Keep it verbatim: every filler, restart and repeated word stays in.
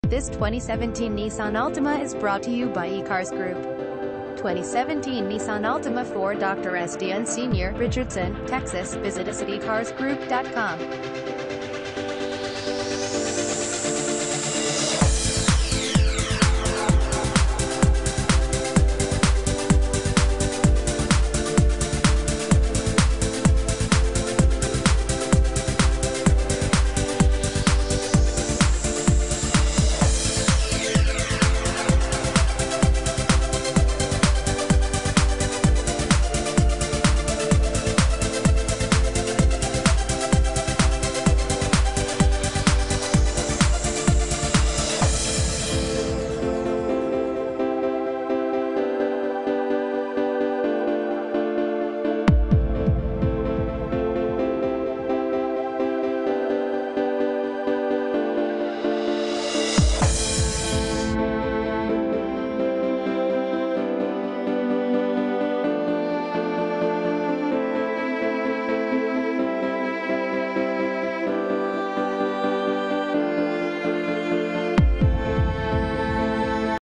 This twenty seventeen Nissan Altima is brought to you by Ecars Group. twenty seventeen Nissan Altima for Doctor Estienne Senior, Richardson, Texas. Visit us at ecars group dot com.